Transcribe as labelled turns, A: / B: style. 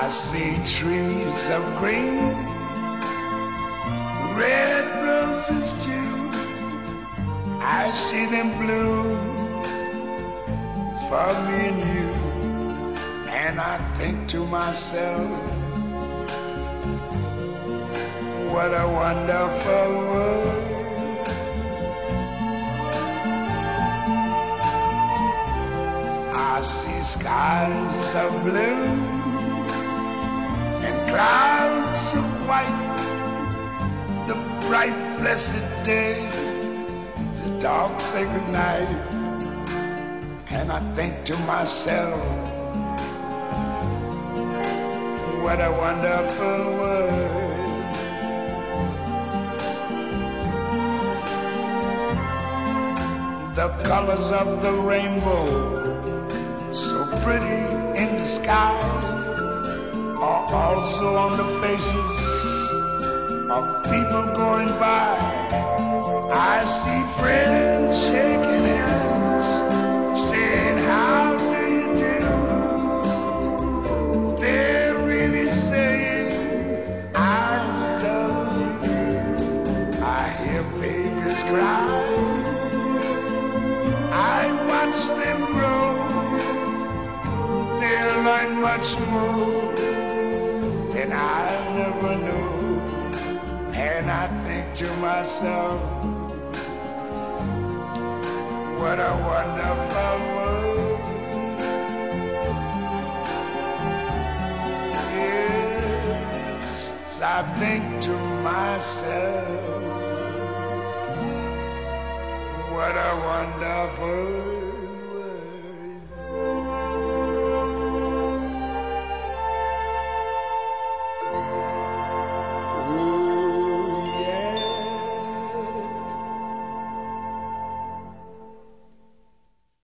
A: I see trees of green, red roses too. I see them bloom for me and you. And I think to myself, what a wonderful world. I see skies of blue and clouds of white, the bright blessed day, the dark sacred night. And I think to myself, what a wonderful world. The colors of the rainbow, so pretty in the sky, are also on the faces of people going by. I see friends shaking hands, saying, how do you do? They're really saying, I love you. I hear babies cry, I watch them grow. They'll learn much more than I never knew. And I think to myself, what a wonderful world. Yes, I think to myself, what a wonderful